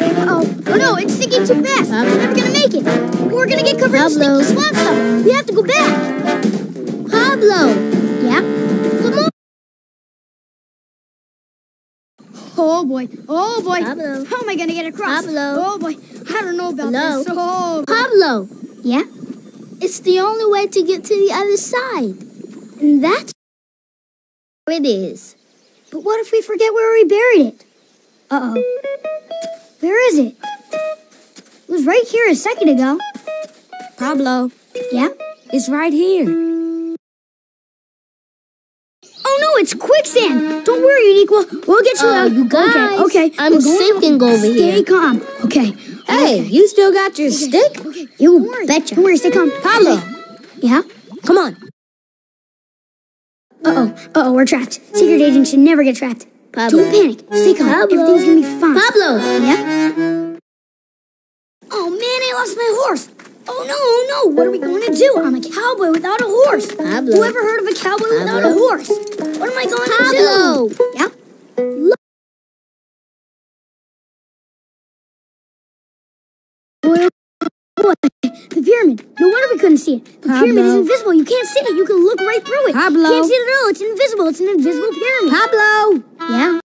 Uh-oh. Oh no, it's sinking too fast. We're never gonna make it. We're gonna get covered in sticky swamp stuff. We have to go back. Pablo. Yeah? Come on. Oh boy. Oh boy. Pablo. How am I gonna get across? Pablo. Oh boy. I don't know about this. Oh. Pablo. Yeah? It's the only way to get to the other side. And that's where it is. But what if we forget where we buried it? Uh-oh. Where is it? It was right here a second ago. Pablo. Yeah? It's right here. Oh no, it's quicksand! Don't worry, Uniqua. We'll get you out. You guys. Okay. I'm sinking over here. Stay calm. Okay. Hey, you still got your stick? Okay. You betcha. Don't worry, stay calm. Pablo. Yeah? Come on. Uh-oh, we're trapped. Secret agents should never get trapped. Pablo. Don't panic. Stay calm. Pablo. Everything's gonna be fine. Pablo. Yeah? Oh man, I lost my horse. Oh no. What are we going to do? I'm a cowboy without a horse. Pablo. Who ever heard of a cowboy without a horse? What am I going to Pablo. do? Yeah? Boy, the pyramid. No wonder we couldn't see it. The pyramid is invisible. You can't see it. You can look right through it. Pablo. You can't see it at all. It's invisible. It's an invisible pyramid. Pablo. Yeah?